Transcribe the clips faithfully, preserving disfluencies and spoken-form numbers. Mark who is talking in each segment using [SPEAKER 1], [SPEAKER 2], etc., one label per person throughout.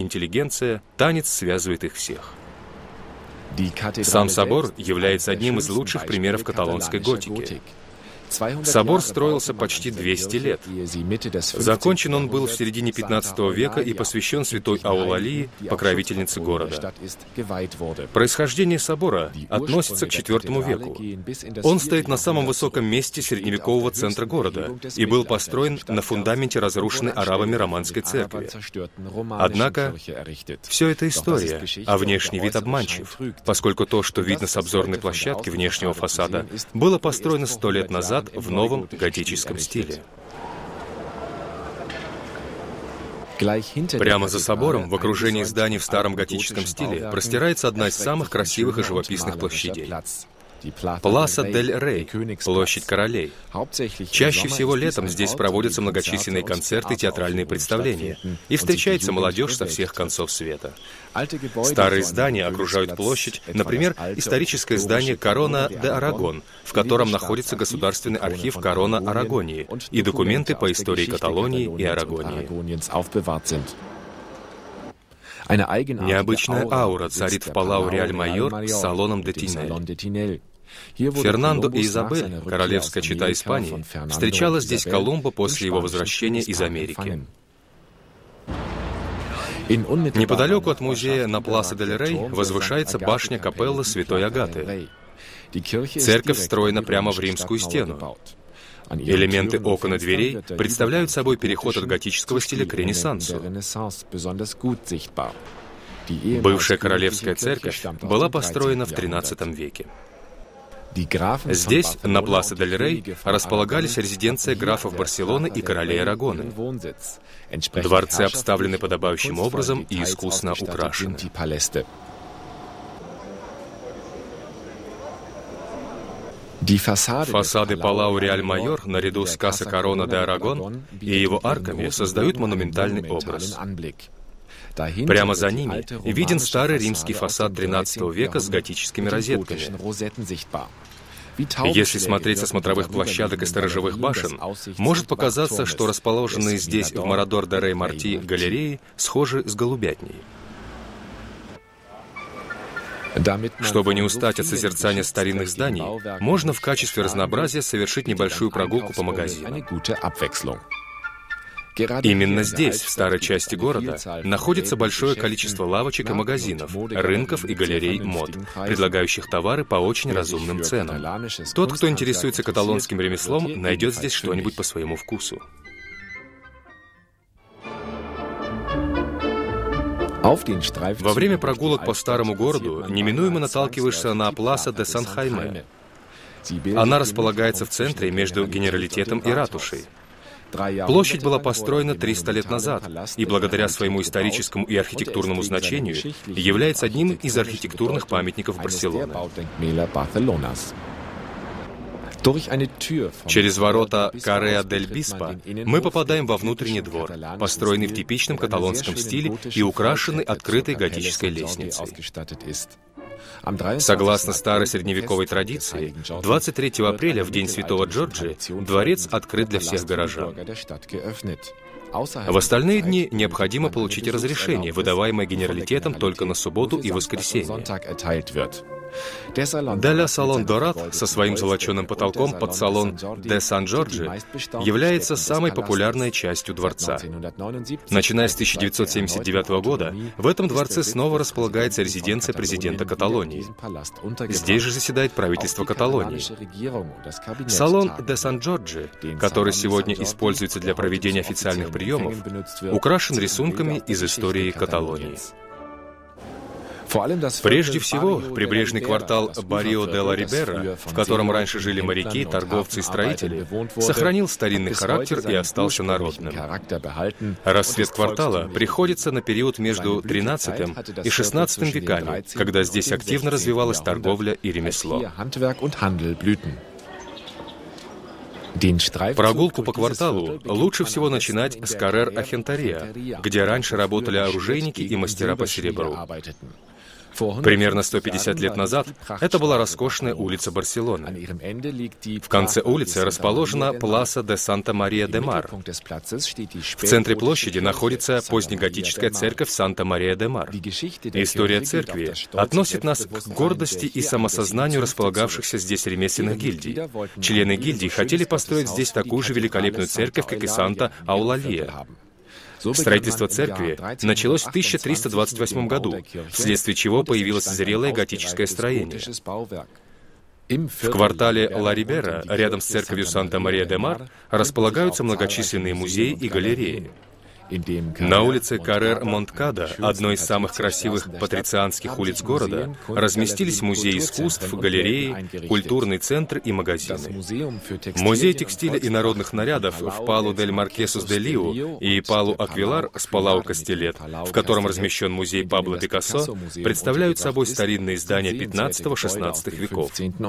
[SPEAKER 1] интеллигенция, танец связывает их всех. Сам собор является одним из лучших примеров каталонской готики. Собор строился почти двести лет. Закончен он был в середине пятнадцатого века и посвящен святой Аулалии, покровительнице города. Происхождение собора относится к четвёртому веку. Он стоит на самом высоком месте средневекового центра города и был построен на фундаменте разрушенной арабами романской церкви. Однако, все это история, а внешний вид обманчив, поскольку то, что видно с обзорной площадки внешнего фасада, было построено сто лет назад в новом готическом стиле. Прямо за собором, в окружении зданий в старом готическом стиле, простирается одна из самых красивых и живописных площадей. Пласа дель Рей, площадь королей. Чаще всего летом здесь проводятся многочисленные концерты и театральные представления, и встречается молодежь со всех концов света. Старые здания окружают площадь, например, историческое здание Корона де Арагон, в котором находится Государственный архив Корона Арагонии и документы по истории Каталонии и Арагонии. Необычная аура царит в Палау Реаль-Майор с салоном де Тинель. Фернандо и Изабель, королевская чета Испании, встречала здесь Колумба после его возвращения из Америки. Неподалеку от музея на Пласа дель Рей возвышается башня капеллы Святой Агаты. Церковь встроена прямо в римскую стену. Элементы окон и дверей представляют собой переход от готического стиля к Ренессансу. Бывшая королевская церковь была построена в тринадцатом веке. Здесь, на Пласа дель Рей, располагались резиденция графов Барселоны и королей Арагона. Дворцы обставлены подобающим образом и искусно украшены. Фасады Палау Реаль-Майор, наряду с Каса Корона де Арагон и его арками, создают монументальный образ. Прямо за ними виден старый римский фасад тринадцатого века с готическими розетками. Если смотреть со смотровых площадок и сторожевых башен, может показаться, что расположенные здесь, в Морадор-де-Рей-Марти, галереи схожи с голубятней. Чтобы не устать от созерцания старинных зданий, можно в качестве разнообразия совершить небольшую прогулку по магазинам. Именно здесь, в старой части города, находится большое количество лавочек и магазинов, рынков и галерей мод, предлагающих товары по очень разумным ценам. Тот, кто интересуется каталонским ремеслом, найдет здесь что-нибудь по своему вкусу. Во время прогулок по старому городу неминуемо наталкиваешься на Пласа де Сан-Хайме. Она располагается в центре между Генералитетом и ратушей. Площадь была построена триста лет назад и благодаря своему историческому и архитектурному значению является одним из архитектурных памятников Барселоны. Через ворота Карреа дель Биспа мы попадаем во внутренний двор, построенный в типичном каталонском стиле и украшенный открытой готической лестницей. Согласно старой средневековой традиции, двадцать третьего апреля, в день Святого Джорджи, дворец открыт для всех горожан. В остальные дни необходимо получить разрешение, выдаваемое Генералитетом только на субботу и воскресенье. Деля Салон Дорат со своим золоченым потолком под салон де Сан-Джорджи является самой популярной частью дворца. Начиная с тысяча девятьсот семьдесят девятого года в этом дворце снова располагается резиденция президента Каталонии. Здесь же заседает правительство Каталонии. Салон де Сан-Джорджи, который сегодня используется для проведения официальных приемов, украшен рисунками из истории Каталонии. Прежде всего, прибрежный квартал Баррио де ла Рибера, в котором раньше жили моряки, торговцы и строители, сохранил старинный характер и остался народным. Расцвет квартала приходится на период между тринадцатым и шестнадцатым веками, когда здесь активно развивалась торговля и ремесло. Прогулку по кварталу лучше всего начинать с Каррер Архентария, где раньше работали оружейники и мастера по серебру. Примерно сто пятьдесят лет назад это была роскошная улица Барселоны. В конце улицы расположена Пласа де Санта-Мария-де-Мар. В центре площади находится позднеготическая церковь Санта-Мария-де-Мар. История церкви относит нас к гордости и самосознанию располагавшихся здесь ремесленных гильдий. Члены гильдий хотели построить здесь такую же великолепную церковь, как и Санта-Аулалия. Строительство церкви началось в тысяча триста двадцать восьмом году, вследствие чего появилось зрелое готическое строение. В квартале Ла-Рибера, рядом с церковью Санта-Мария-де-Мар, располагаются многочисленные музеи и галереи. На улице Каррер-Монткада, одной из самых красивых патрицианских улиц города, разместились музей искусств, галереи, культурный центр и магазины. Музей текстиля и народных нарядов в Палу-дель-Маркесус-де-Лиу и Палу-Аквилар с Палау-Кастелет, в котором размещен музей Пабло Пикассо, представляют собой старинные здания пятнадцатого-шестнадцатого веков.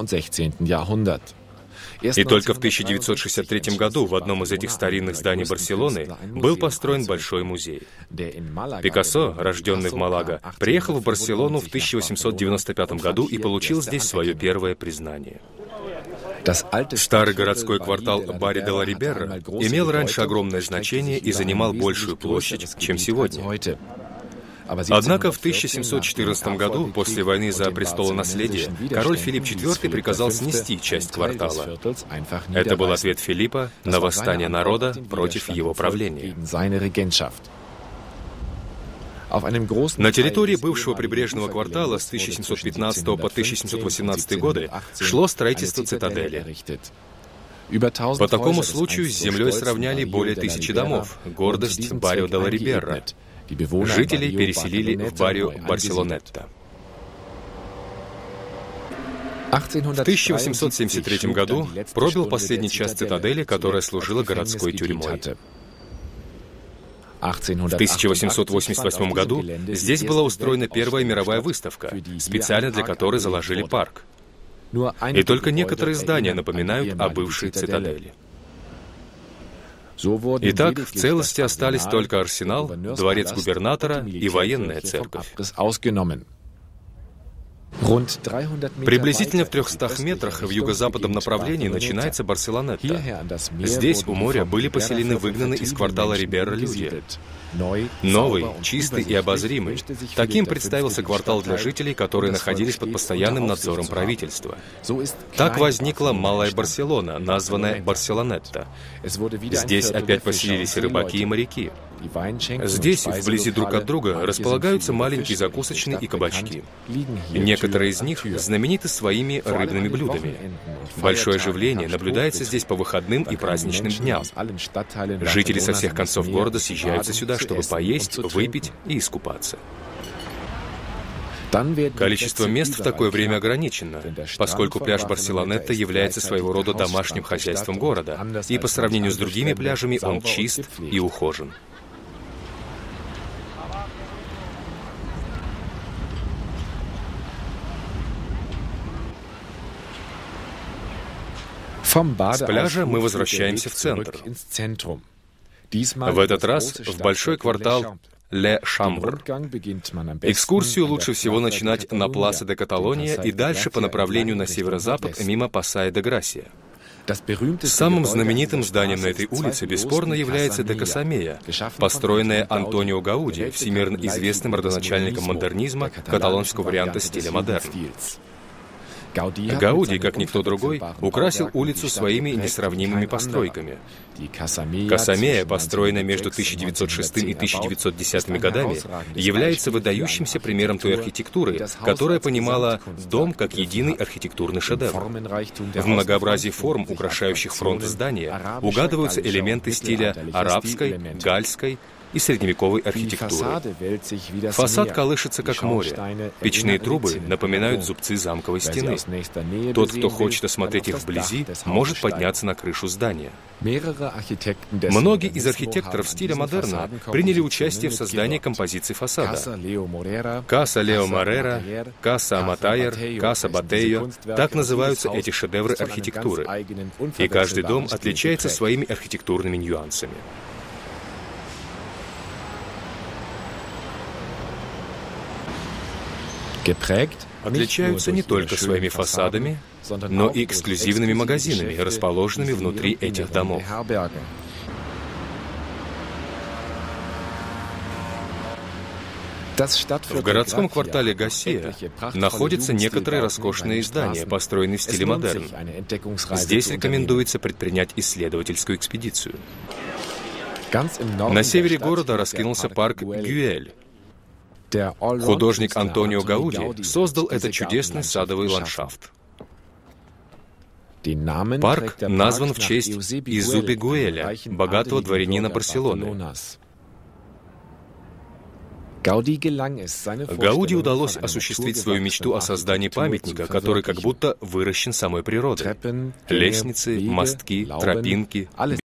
[SPEAKER 1] И только в тысяча девятьсот шестьдесят третьем году в одном из этих старинных зданий Барселоны был построен большой музей. Пикассо, рожденный в Малаго, приехал в Барселону в тысяча восемьсот девяносто пятом году и получил здесь свое первое признание. Старый городской квартал Барри де ла Рибера имел раньше огромное значение и занимал большую площадь, чем сегодня. Однако в тысяча семьсот четырнадцатом году, после войны за престолонаследие, король Филипп четвёртый приказал снести часть квартала. Это был ответ Филиппа на восстание народа против его правления. На территории бывшего прибрежного квартала с тысяча семьсот пятнадцатого по тысяча семьсот восемнадцатый годы шло строительство цитадели. По такому случаю с землей сравняли более тысячи домов, гордость Баррио де ла Рибера. Жителей переселили в Баррио Барселонетта. В тысяча восемьсот семьдесят третьем году пробил последний час цитадели, которая служила городской тюрьмой. В тысяча восемьсот восемьдесят восьмом году здесь была устроена первая мировая выставка, специально для которой заложили парк. И только некоторые здания напоминают о бывшей цитадели. Итак, в целости остались только арсенал, дворец губернатора и военная церковь. Приблизительно в трехстах метрах в юго-западном направлении начинается Барселонетта. Здесь, у моря, были поселены выгнанные из квартала Рибера люди. Новый, чистый и обозримый. Таким представился квартал для жителей, которые находились под постоянным надзором правительства. Так возникла Малая Барселона, названная Барселонетта. Здесь опять поселились рыбаки и моряки. Здесь, вблизи друг от друга, располагаются маленькие закусочные и кабачки. Некоторые из них знамениты своими рыбными блюдами. Большое оживление наблюдается здесь по выходным и праздничным дням. Жители со всех концов города съезжаются сюда, чтобы поесть, выпить и искупаться. Количество мест в такое время ограничено, поскольку пляж Барселонетта является своего рода домашним хозяйством города, и по сравнению с другими пляжами он чист и ухожен. С пляжа мы возвращаемся в центр. В этот раз в большой квартал Ле Шамбр. Экскурсию лучше всего начинать на Пласа де Каталония и дальше по направлению на северо-запад мимо Пасая де Грасия. Самым знаменитым зданием на этой улице бесспорно является Де Касамея, построенная Антонио Гауди, всемирно известным родоначальником модернизма, каталонского варианта стиля модерн. Гауди, как никто другой, украсил улицу своими несравнимыми постройками. Касамея, построенная между тысяча девятьсот шестым и тысяча девятьсот десятыми годами, является выдающимся примером той архитектуры, которая понимала дом как единый архитектурный шедевр. В многообразии форм, украшающих фронт здания, угадываются элементы стиля арабской, гальской и средневековой архитектуры. Фасад колышется, как море. Печные трубы напоминают зубцы замковой стены. Тот, кто хочет осмотреть их вблизи, может подняться на крышу здания. Многие из архитекторов стиля модерна приняли участие в создании композиции фасада. Каса Лео Морера, Каса Аматайер, Каса Батейо — так называются эти шедевры архитектуры. И каждый дом отличается своими архитектурными нюансами. отличаются не только своими фасадами, но и эксклюзивными магазинами, расположенными внутри этих домов. В городском квартале Гассия находятся некоторые роскошные здания, построенные в стиле модерн. Здесь рекомендуется предпринять исследовательскую экспедицию. На севере города раскинулся парк Гюэль. Художник Антонио Гауди создал этот чудесный садовый ландшафт. Парк назван в честь Изуби Гуэля, богатого дворянина Барселоны. Гауди удалось осуществить свою мечту о создании памятника, который как будто выращен самой природой. Лестницы, мостки, тропинки,